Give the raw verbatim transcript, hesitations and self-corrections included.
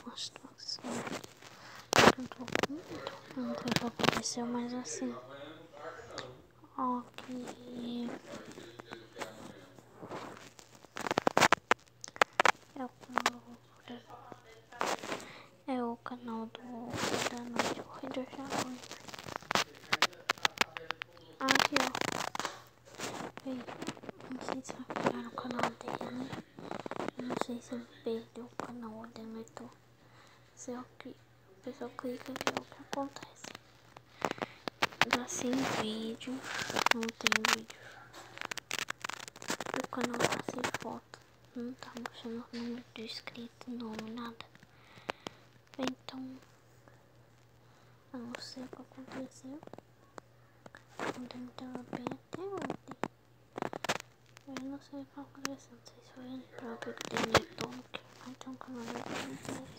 uma situação que eu tô com medo. Não sei o que aconteceu, mas assim, ó, que é o canal, é o canal do da noite, o Rei dos Dragões. Aqui, ó. Ei, não sei se vai pegar no canal dele, né? Não sei se ele perdeu o canal deletou. Se eu clico, a pessoa clica aqui, é o que acontece. Dá sem vídeo, não tem vídeo. O canal tá sem foto, não tá mostrando o número de inscritos, nome, nada. Então, eu não sei o que aconteceu. Ontem me tava bem até ontem. Eu não sei o que aconteceu, não sei se foi ele próprio que deletou, que vai ter um canal de